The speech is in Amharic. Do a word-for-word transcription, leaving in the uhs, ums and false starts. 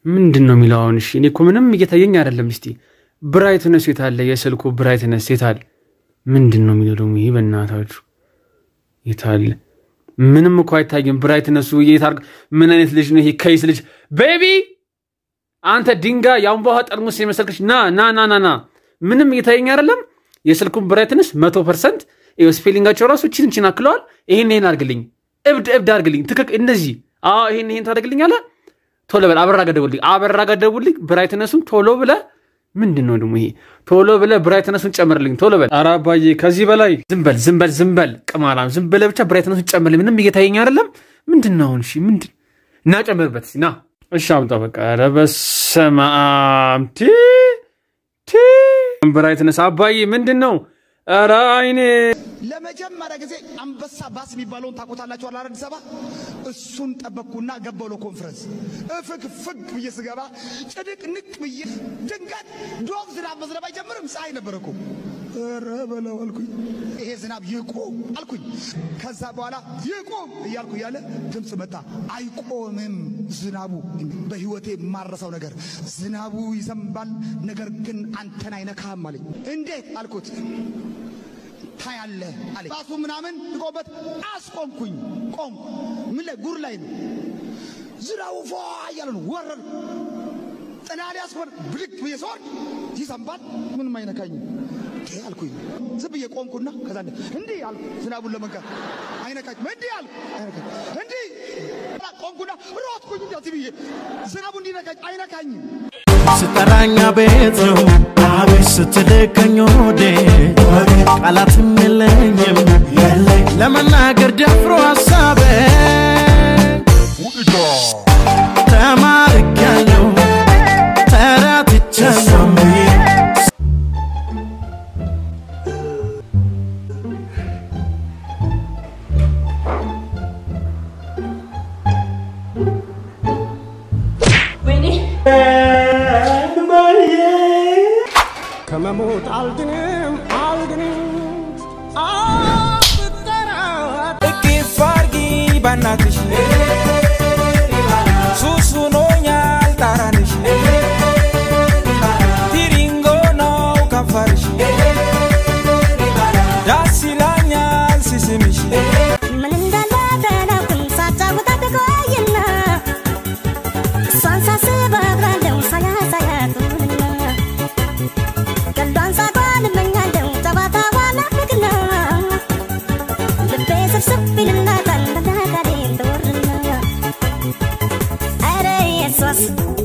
ምንድነው የሚለው አሁን እሺ እኔ እኮ ምንም እየታየኝ አይደለም እስቲ ብራይትነስ የታለ የስልኩ ብራይትነስ የታለ ምንድነው የሚለው ደግሞ ይሄ በእናታችሁ የታለ ምንም እኮ አይታየም ብራይትነሱ የታርግ ምን አይነት ልጅ ነው ይሄ ከይስ ልጅ ቤቢ አንተ ድንጋ ያንባው ጠርሙስ የመሰልክሽ ና ና ና ና ና ምንም እየታየኝ አይደለም የስልኩን ብራይትነስ መቶ ፐርሰንት ይሄ ስፔሊንጋቸው ራሱ ቺን ቺን አክለዋል ይሄን ይሄን አርግልኝ እብድ እብድ አርግልኝ ትክክ እንደዚህ አዎ ይሄን ይሄን ታደርግልኛለህ ቶሎ በል አበራ ገደውልኝ አበራ ገደውልኝ ብራይትነሱን ቶሎ ብለ ምንድነው ደግሞ ይሄ ቶሎ ብለ ብራይትነሱን ጨምርልኝ ቶሎ በል ኧረ አባዬ ከዚህ በላይ ዝምበል ዝምበል ዝምበል ቅማላም ዝምበለ ብቻ ብራይትነሱን ጨምርልኝ ምንም እየታየኝ አይደለም ምንድነው እሺ ምንድን እና ጨምርበት ና እሺ አምጣ በቃ ኧረ በስመ አብ ቲ ቲ ብራይትነስ አባዬ ምንድነው ኧረ አይኔ ለመጀመሪያ ጊዜ አንበሳ ባስ የሚባለውን ታቆታላችሁ አላ አዲስ አበባ እሱን ጠበቅኩና ገባው ለኮንፈረንስ እፍክ ፍክ በየስገባ ጭድቅ ንቅ በየ ድንጋት ዶብ ዝናብ መዝነብ አይጀምርም ፀሐይ ነበርኩ ኧረ በለው አልኩኝ ይሄ ዝናብ ይቆም አልኩኝ ከዛ በኋላ ይቆም እያልኩ ያለ ድምጽ መጣ አይቆምም ዝናቡ በህይወቴ ማረሳው ነገር ዝናቡ ይዘንባል ነገር ግን አንተን አይነካም አለኝ እንዴት አልኩት ታያለ አለ ባሱ ምናምን ቆበት አስቆምኩኝ ቆም ምን ላይ ጉር ላይ ነው ዝናቡ ፏ ያለ ነው ወረድ ጥናሊ አስቆም ብልክ በየሶር ይዘንባል ምንም አይነካኝ አልኩኝ ዝብ የቆምኩና ከዛ እንዴ አልኩ ዝናቡን ለመንካት አይነካኝ እንዴ አልኩ አይነካኝ እንዴ ቆምኩና ሮጥኩኝ እንደዚህ ብዬ ዝናቡ እንዲነካኝ አይነካኝ ስተራኛ ቤት ነው አቤት ስትልከኝ ወዴ ቃላትም የለኝም ለመናገር ደፍሮ ሐሳቤ ተማርኬያለሁ ተረትቻለሁ ከመሞት አልድንም አልድንም አፍጠራ እኪፋርጊ ባናትሽ ሱሱኖኛል ታራንሽ ቲሪንጎ ነው ከንፈርሽ ደስ ይለኛል ሲስምሽ ምን እንዳለ ተናኩኝ ሳጫውታት ቆይና እሷን ሳስብ አድራለሁ ሳያሳያት Subscribe